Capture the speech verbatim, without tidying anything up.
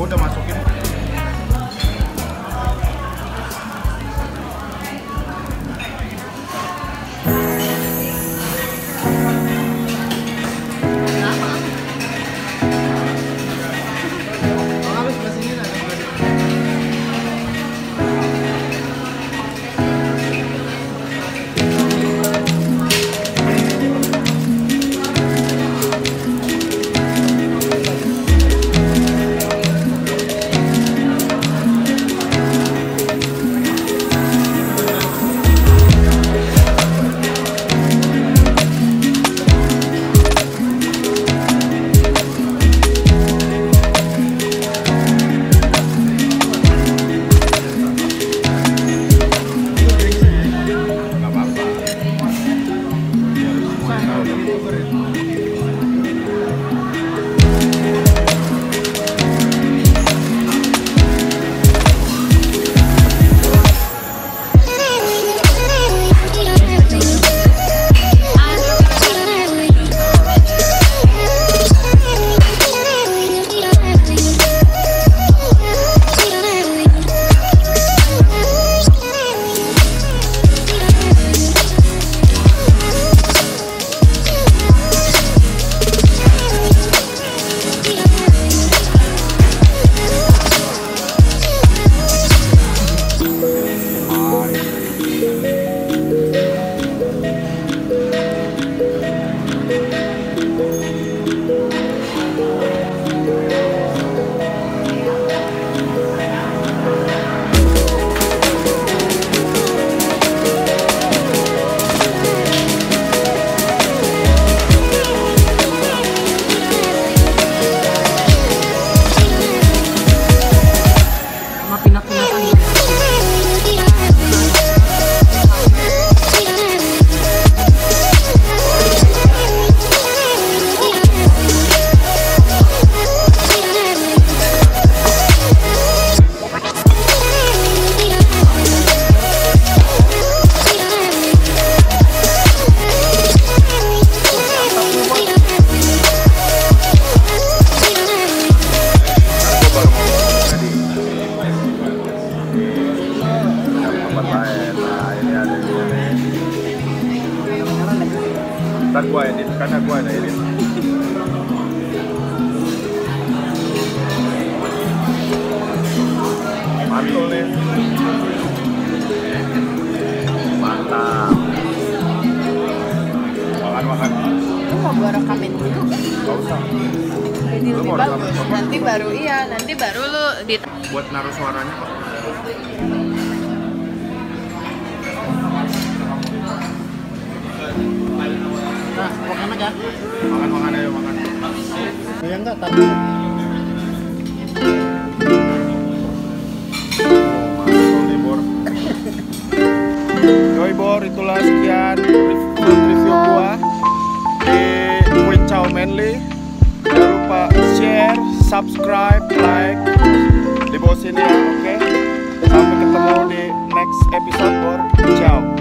Gua udah masukin. Ntar gua edit, karena gua ada edit. Mantul nih. Mantap. Makan-makan. Lu mau gua rekamin dulu? Gak usah. Jadi Lu lebih mau bagus. rekamin apa? Nanti baru iya, nanti baru lu di Buat naruh suaranya kok. Nah, makan aja. Makan-makan ayo, makan. Ya enggak, tapi Yoi Bor, itulah sekian review, review gua di Queen Chow Manly. Jangan lupa share, subscribe, like di bawah sini ya, oke? Sampai ketemu di next episode Bor. Ciao.